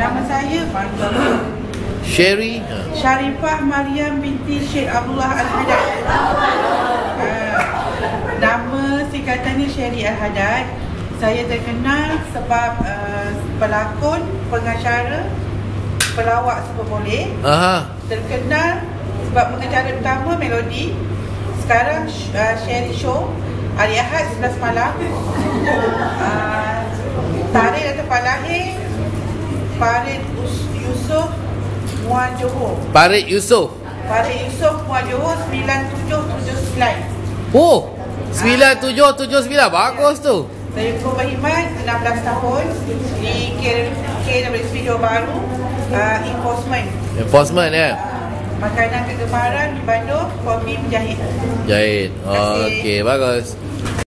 Nama saya Sherry Sharifah Mariam binti Syed Abdullah Al-Haddad. Nama singkatannya Sherry Al-Haddad. Saya terkenal sebab pelakon, pengacara, pelawak semua boleh. Terkenal sebab pengacara utama Melody. Sekarang Sherry Show hari Ahad 11 malam. Tarikh dan tempat lahir Farid Yusof Muar Johor. Farid Yusof Muar Johor 9779. Oh, 9779. Bagus tu. Saya Korban Himat 16 tahun di KWSP Johor Bahru. Enforcement ya. Makanan kegemaran di Bandung, kopi menjahit. Jahit. Okey, bagus.